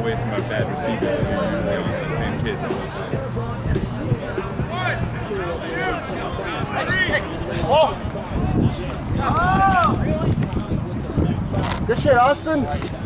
away from our bad receivers. They always the same kid. Good shit, Austin.